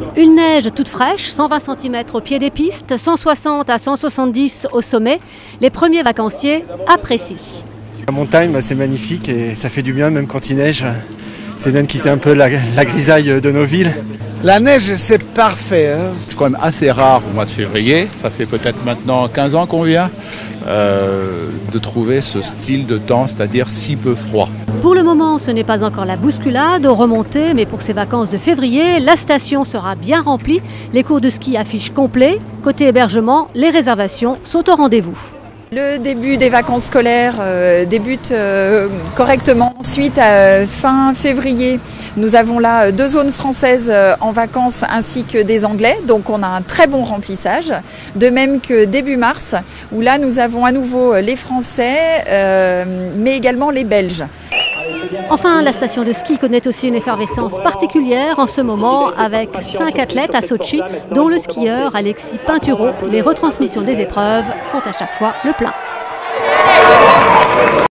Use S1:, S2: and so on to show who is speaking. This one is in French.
S1: Une neige toute fraîche, 120 cm au pied des pistes, 160 à 170 au sommet. Les premiers vacanciers apprécient.
S2: La montagne, c'est magnifique et ça fait du bien même quand il neige. C'est bien de quitter un peu la grisaille de nos villes.
S3: La neige, c'est parfait.
S4: C'est quand même assez rare au mois de février. Ça fait peut-être maintenant 15 ans qu'on vient de trouver ce style de temps, c'est-à-dire si peu froid.
S1: Pour le moment, ce n'est pas encore la bousculade aux remontées, mais pour ces vacances de février, la station sera bien remplie. Les cours de ski affichent complet. Côté hébergement, les réservations sont au rendez-vous.
S5: Le début des vacances scolaires débute correctement. Ensuite, fin février, nous avons là 2 zones françaises en vacances ainsi que des Anglais. Donc on a un très bon remplissage. De même que début mars, où là nous avons à nouveau les Français, mais également les Belges.
S1: Enfin, la station de ski connaît aussi une effervescence particulière en ce moment avec 5 athlètes à Sotchi, dont le skieur Alexis Pinturo. Les retransmissions des épreuves font à chaque fois le plein.